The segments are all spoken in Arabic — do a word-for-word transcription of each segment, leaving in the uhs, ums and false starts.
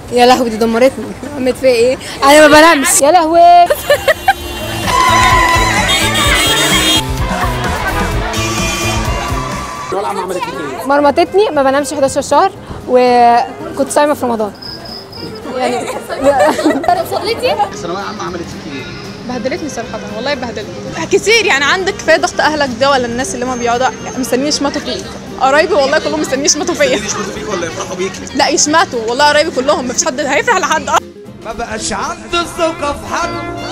يا لهوي دي دمرتني. عملت فيا ايه؟ انا ما بنامش يا لهوي. مرمطتني، ما بنامش حداشر شهر وكنت صايمه في رمضان. يعني صليتي؟ الثانويه العامه عملت فيكي ايه؟ بهدلتني صراحة، والله بهدلتني كتير. يعني عندك كفايه ضغط اهلك ده ولا الناس اللي هم بيقعدوا مستنيين يشمتوا فيك. قرايبي والله كلهم مستنيين يشمتوا فيا. يشمتوا فيك ولا يفرحوا بيكي؟ لا يشمتوا والله، قرايبي كلهم مفيش حد هيفرح لحد. ما بقاش عنده الثقة في حد.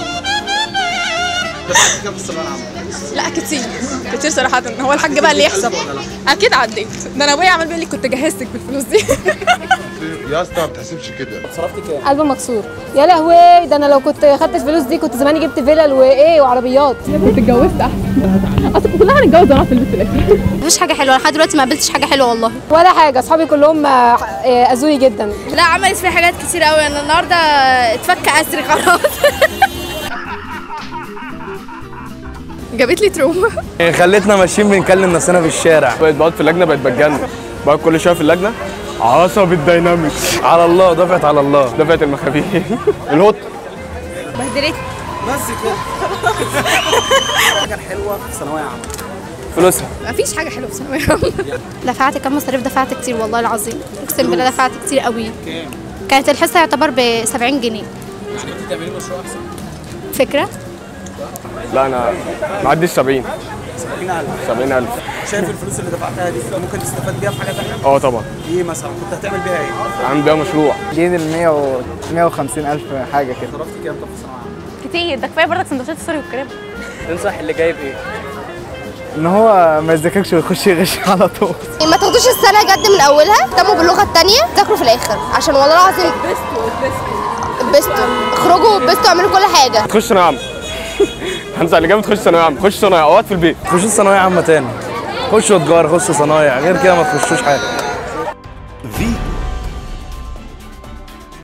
دفعتي كام في الثانويه العامه؟ لا كتير كتير صراحة. هو الحاج بقى اللي يحسب. اكيد عديت. ده انا ابويا عمال بيقول لي كنت جهزتك بالفلوس دي. يا اسطى ما بتحسبش كده. صرفتي كام؟ قلبي مكسور يا لهوي. ده انا لو كنت خدت الفلوس دي كنت زماني جبت فيلل وايه وعربيات. كنت اتجوزت احسن. اصل كلنا هنتجوز ونقعد في البيت في الاخر. مفيش حاجه حلوه لحد دلوقتي، ما قابلتش حاجه حلوه والله ولا حاجه. اصحابي كلهم اذوني جدا. لا عملت فيها حاجات كتير قوي. انا النهارده اتفك اسري خلاص. جابت لي تروما. خلتنا ماشيين بنكلم نفسنا في الشارع. بقيت بقعد في اللجنه، بقيت بتجنن. بقعد كل شويه في اللجنه. عصب الديناميكس على الله، دفعت على الله، دفعت المخابيل. الهوت بهدلتني بس كده. حاجه حلوه في ثانويه عامه. فلوسها. مفيش حاجه حلوه في ثانويه عامه. دفعت كام مصاريف؟ دفعت كتير والله العظيم، اقسم بالله دفعت كتير قوي. كام؟ كانت الحصه يعتبر ب سبعين جنيه. يعني انت تعملي مشروع احسن؟ فكره؟ لا انا معدي سبعين. سبعين ألف. سبعين ألف. شايف الفلوس اللي دفعتها دي ممكن تستفاد بيها في حاجه ثانيه؟ اه طبعا. ايه مثلا؟ كنت هتعمل بيها ايه؟ عامل بيها مشروع. جين ال مية و مية وخمسين ألف حاجة كده. صرفتي كام طب في الثانويه العامه؟ كتير. ده كفايه برضك سندوتشات السوري والكريب. تنصح اللي جايب ايه؟ إن هو ما يذاكرش ويخش يغش على طول. ما تاخدوش السنة جد من أولها، اهتموا باللغة التانية، ذاكروا في الآخر عشان والله العظيم اتبسطوا. اخرجوا واتبسطوا، اعملوا كل حاجة. تخش ثانويه عامه. هنصح اللي جاي تخش ثانويه عامه، خش ثانويه اقعد في البيت. خشوا ثانوية عامة تاني. خشوا تجارة، خشوا صنايع، غير كده ما تخشوش حاجة.